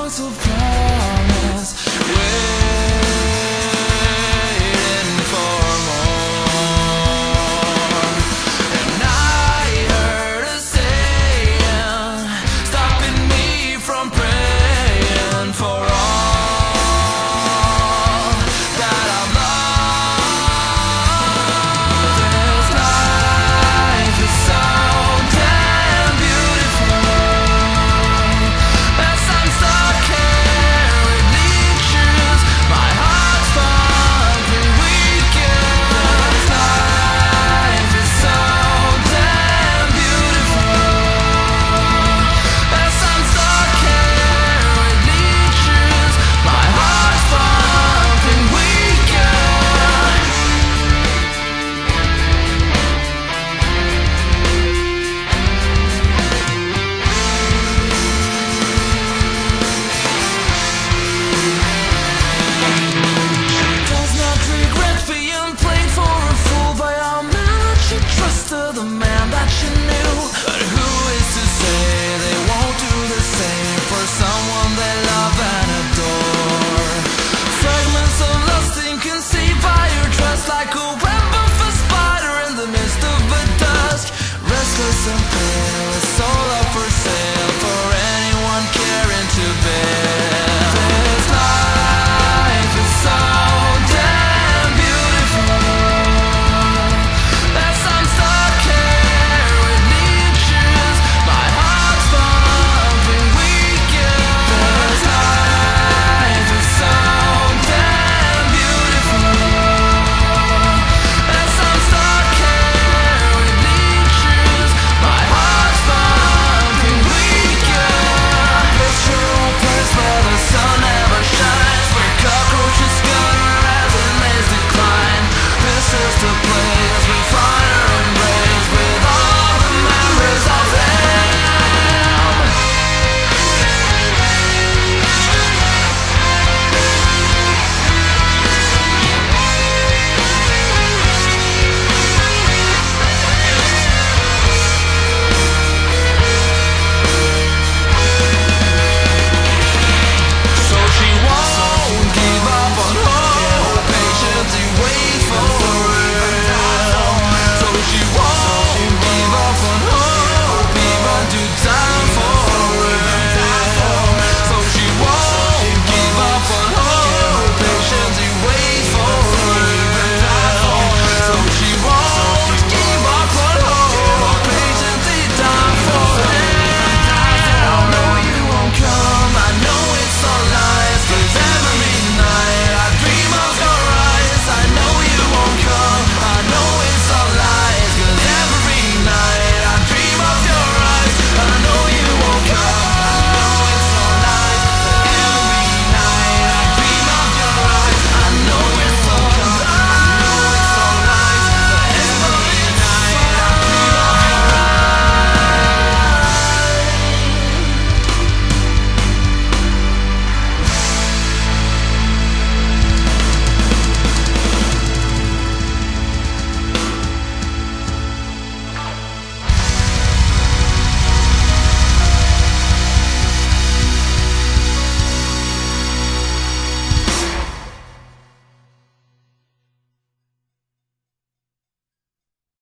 songs of promise, waiting for more. And I heard a saying, stopping me from praying for all that I've lost. This life is so damn beautiful. As I'm stuck here with leeches, my heart's pumping weaker. This life is so damn beautiful. As I'm stuck here with leeches, my heart's pumping weaker. Does not regret being played for a fool by a man that you trusted, the man that you